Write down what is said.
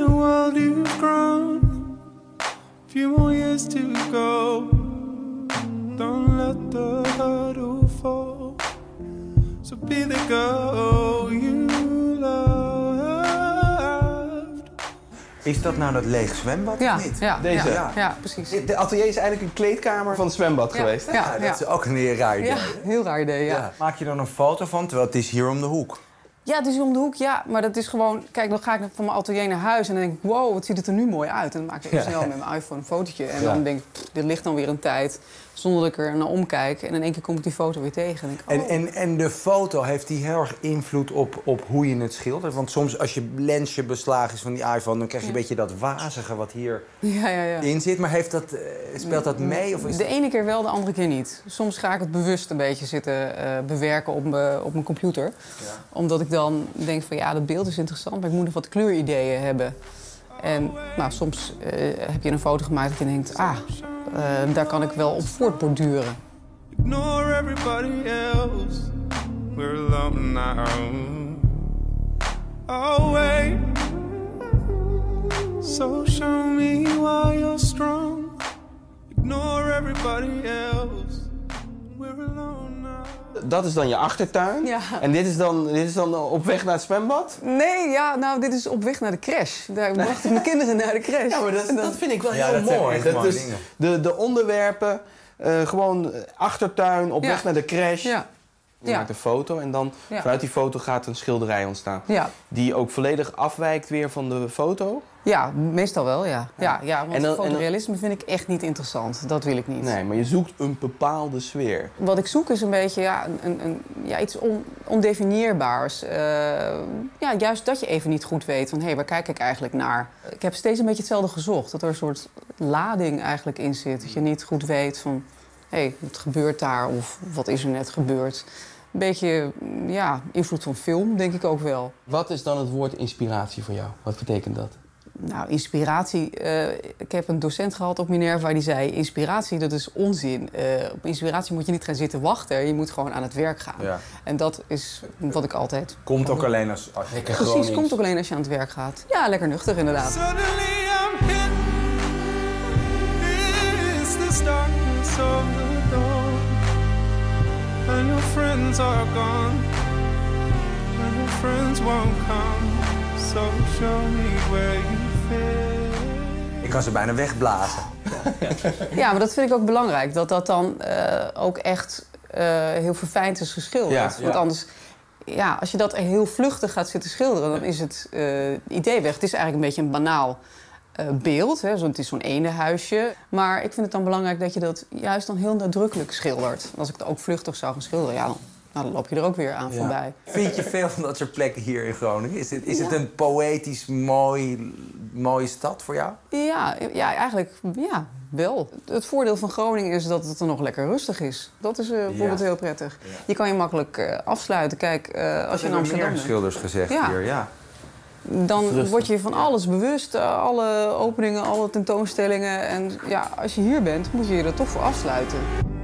the world you've grown. Few more years to go. Don't let the hurdle fall. So be the girl you loved. Is dat nou dat lege zwembad Ja, of niet? ja, Deze? ja, precies. De atelier is eigenlijk een kleedkamer van het zwembad geweest. Hè? Ja, dat is ook een heel raar idee. Ja, heel raar idee, ja. Ja. Maak je dan een foto van, terwijl het is hier om de hoek? Ja, het is om de hoek, ja. Maar dat is gewoon... Kijk, dan ga ik van mijn atelier naar huis en dan denk ik... wow, wat ziet het er nu mooi uit. En dan maak ik even snel met mijn iPhone een fotootje. En dan denk ik, dit ligt dan weer een tijd. Zonder dat ik er naar omkijk. En in één keer kom ik die foto weer tegen. En denk ik, En de foto, heeft die heel erg invloed op hoe je het schildert? Want soms als je lensje beslagen is van die iPhone... dan krijg je een beetje dat wazige wat hier in zit. Maar speelt dat mee? Of is de ene keer wel, de andere keer niet. Soms ga ik het bewust een beetje zitten bewerken op mijn computer. Ja. Omdat ik dan denk van ja, dat beeld is interessant, maar ik moet nog wat kleurideeën hebben. En nou, soms heb je een foto gemaakt dat je denkt, daar kan ik wel op voortborduren. Ignore everybody else. We're alone now. Oh wait. So show me why you're strong. Ignore everybody else. We're alone now. Dat is dan je achtertuin. Ja. En dit is dan op weg naar het zwembad? Nee, ja, nou, dit is op weg naar de crash. Daar bracht ik mijn kinderen naar de crash. Ja, maar dat vind ik wel heel dat zijn mooi. echt Dat mooie is dingen. de onderwerpen, gewoon achtertuin, op weg naar de crash. Ja. Je maakt een foto en dan vanuit die foto gaat een schilderij ontstaan. Ja. Die ook volledig afwijkt weer van de foto. Ja, meestal wel, ja. Ja, want En fotorealisme vind ik echt niet interessant. Dat wil ik niet. Nee, maar je zoekt een bepaalde sfeer. Wat ik zoek is een beetje iets ondefinieerbaars. Juist dat je even niet goed weet van, hé, waar kijk ik eigenlijk naar? Ik heb steeds een beetje hetzelfde gezocht. Dat er een soort lading eigenlijk in zit. Dat je niet goed weet van, hé, wat gebeurt daar? Of wat is er net gebeurd? Een beetje, invloed van film, denk ik ook wel. Wat is dan het woord inspiratie voor jou? Wat betekent dat? Nou, inspiratie... ik heb een docent gehad op Minerva die zei... inspiratie, dat is onzin. Op inspiratie moet je niet gaan zitten wachten. Je moet gewoon aan het werk gaan. Ja. En dat is wat ik altijd... Komt ook alleen als je... Precies, komt ook alleen als je aan het werk gaat. Ja, lekker nuchter inderdaad. Suddenly I'm hit. It's this darkness of the dawn. And your friends are gone. And your friends won't come. So show me where you fit. Ik kan ze bijna wegblazen. Ja, maar dat vind ik ook belangrijk. Dat dan ook echt heel verfijnd is geschilderd. Want anders, als je dat heel vluchtig gaat zitten schilderen... dan is het idee weg. Het is eigenlijk een beetje een banaal beeld. Hè? Het is zo'n eendenhuisje. Maar ik vind het dan belangrijk dat je dat juist dan heel nadrukkelijk schildert. Als ik het ook vluchtig zou gaan schilderen... dan loop je er ook weer aan voorbij. Vind je veel van dat soort plekken hier in Groningen? Is het een poëtisch mooie stad voor jou? Ja, eigenlijk wel. Het voordeel van Groningen is dat het er nog lekker rustig is. Dat is bijvoorbeeld heel prettig. Ja. Je kan je makkelijk afsluiten. Kijk, als je in Amsterdam bent... schilders gezegd hier, ja. Dan word je van alles bewust. Alle openingen, alle tentoonstellingen. En als je hier bent, moet je je er toch voor afsluiten.